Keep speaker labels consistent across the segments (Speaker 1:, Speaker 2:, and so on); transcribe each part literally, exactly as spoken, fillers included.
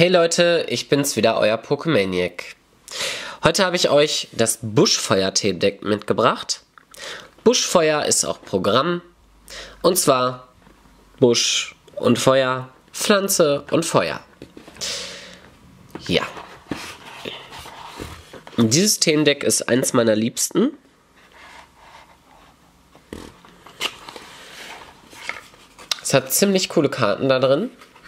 Speaker 1: Hey Leute, ich bin's wieder, euer Pokemaniac. Heute habe ich euch das Buschfeuer-Themendeck mitgebracht. Buschfeuer ist auch Programm. Und zwar Busch und Feuer, Pflanze und Feuer. Ja. Dieses Themendeck ist eins meiner liebsten. Es hat ziemlich coole Karten da drin.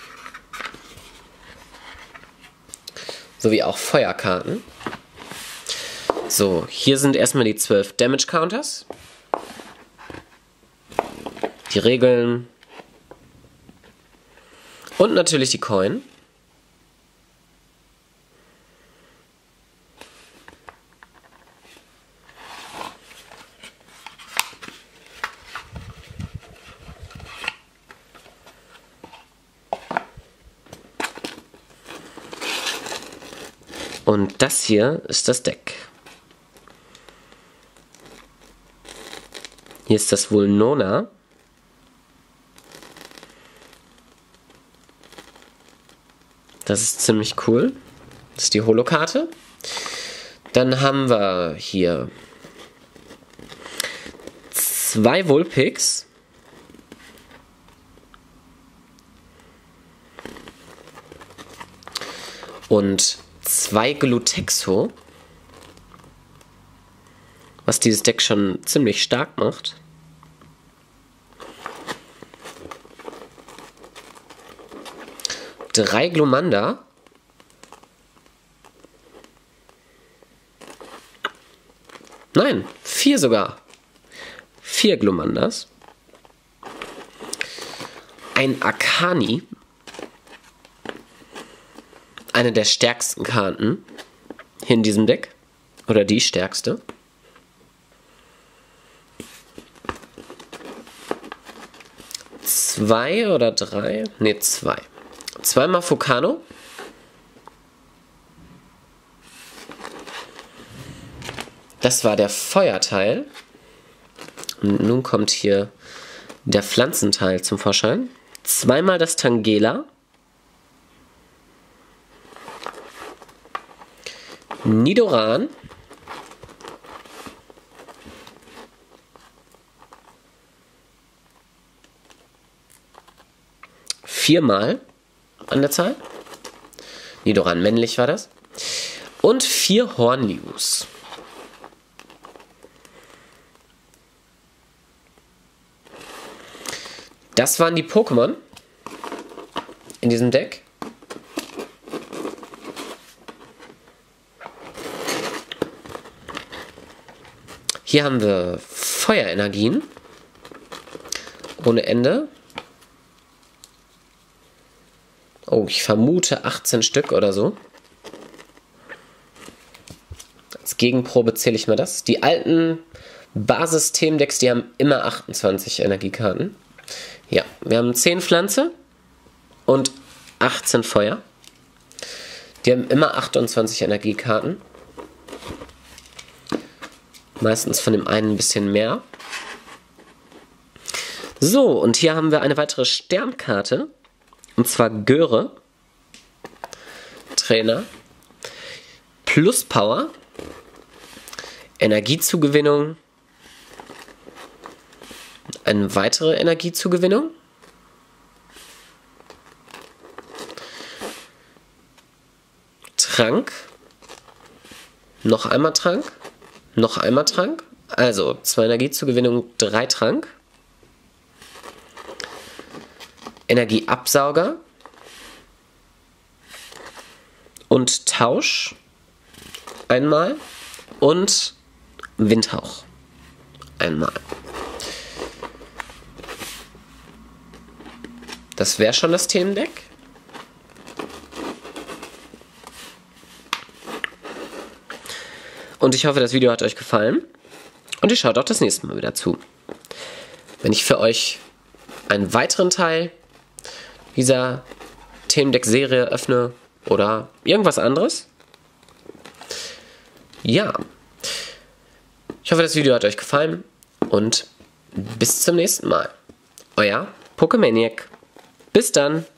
Speaker 1: Sowie auch Feuerkarten. So, hier sind erstmal die zwölf Damage Counters. Die Regeln. Und natürlich die Coin. Und das hier ist das Deck. Hier ist das Vulnona. Das ist ziemlich cool. Das ist die Holokarte. Dann haben wir hier zwei Vulpix. Und zwei Glutexo, was dieses Deck schon ziemlich stark macht. Drei Glumanda. Nein, vier sogar. Vier Glumandas. Ein Akani. Eine der stärksten Karten hier in diesem Deck. Oder die stärkste. Zwei oder drei? Ne, zwei. Zweimal Fukano. Das war der Feuerteil. Und nun kommt hier der Pflanzenteil zum Vorschein. Zweimal das Tangela. Nidoran. Viermal an der Zahl. Nidoran männlich war das. Und vier Hornlius. Das waren die Pokémon in diesem Deck. Hier haben wir Feuerenergien ohne Ende. Oh, ich vermute achtzehn Stück oder so. Als Gegenprobe zähle ich mal das. Die alten Basis-Themendecks, die haben immer achtundzwanzig Energiekarten. Ja, wir haben zehn Pflanze und achtzehn Feuer. Die haben immer achtundzwanzig Energiekarten. Meistens von dem einen ein bisschen mehr. So, und hier haben wir eine weitere Sternkarte. Und zwar Göre. Trainer. Plus Power. Energiezugewinnung. Eine weitere Energiezugewinnung. Trank. Noch einmal Trank. Noch einmal Trank. Also zwei Energiezugewinnung, drei Trank. Energieabsauger. Und Tausch. Einmal. Und Windhauch. Einmal. Das wäre schon das Themendeck. Und ich hoffe, das Video hat euch gefallen. Und ihr schaut auch das nächste Mal wieder zu. Wenn ich für euch einen weiteren Teil dieser Themendeck-Serie öffne oder irgendwas anderes. Ja. Ich hoffe, das Video hat euch gefallen. Und bis zum nächsten Mal. Euer Pokemaniac. Bis dann.